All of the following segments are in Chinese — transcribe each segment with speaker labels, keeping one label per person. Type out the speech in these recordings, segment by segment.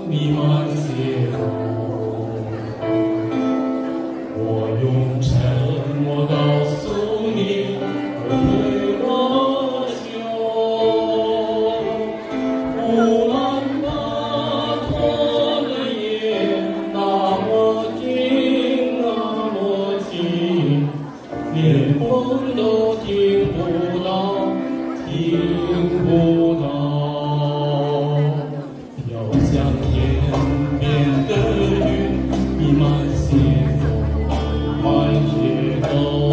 Speaker 1: 弥漫街头，我用沉默告诉你，我对我求。乌兰巴托的夜那么静，那么静，连风都听不到，听不到。飘向天边的云，弥漫街头，漫街头。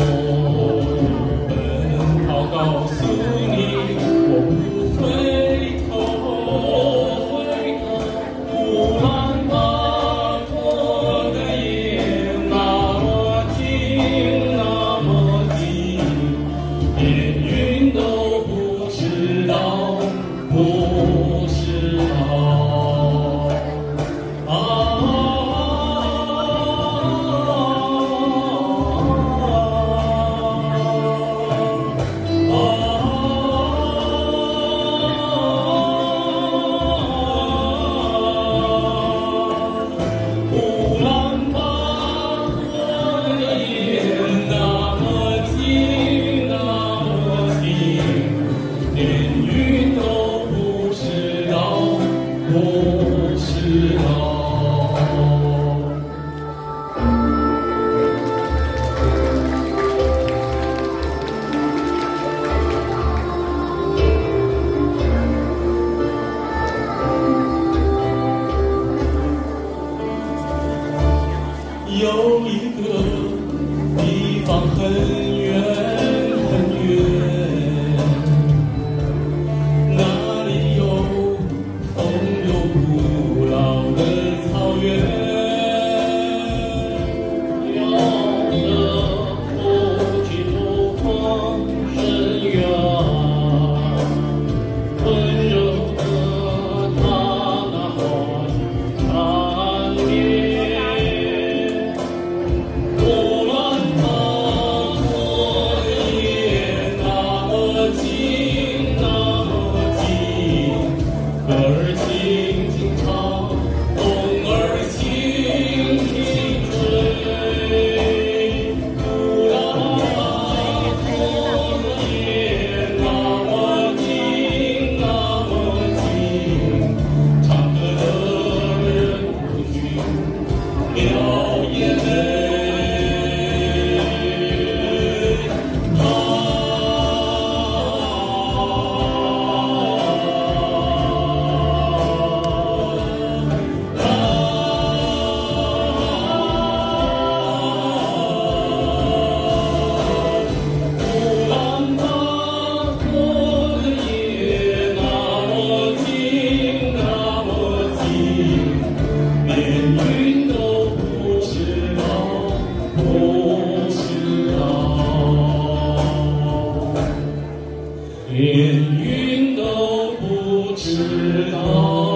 Speaker 1: 奔跑告诉你，我不回头，回头。乌兰巴托的夜那么静，那么静，连云都不知道，不知道。乌兰巴托的夜那么静，那么静，连云都不知道，不知道。有一个地方很远很远，那里有风有古老的草原，有着不去不狂深渊，温柔的他那花语缠绵。乌兰巴托的夜那么静，那么静，歌儿轻轻唱，风儿轻轻吹。乌兰巴托的夜那么静，那么静，唱歌的人不许流眼泪。乌兰巴托的夜那么静，那么静，连云都不知道，不知道，连云都不知道。